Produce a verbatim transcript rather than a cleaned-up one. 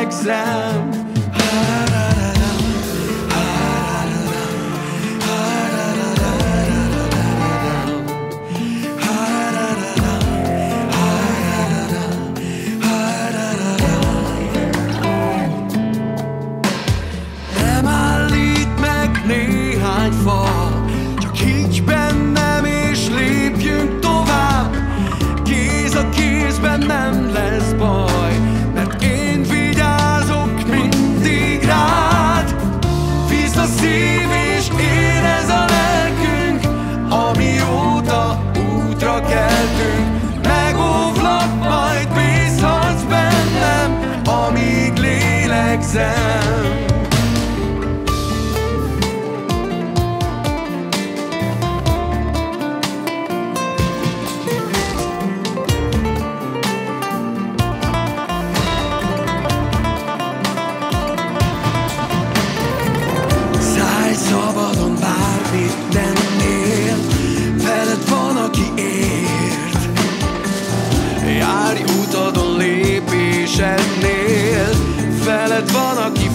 lélegzem. Nem állít meg néhány fal, csak higgy bennem és lépjünk tovább. Kéz a kézben nem lesz baj, mert én vigyázok mindig rád. Víz a szív és érez a lelkünk, amióta útra keltünk. Megóvlak, majd bízhatsz bennem, amíg lélegzem. Szabadon bármit tennél, veled van, aki ért. Járj utadon lépésednél, veled van, aki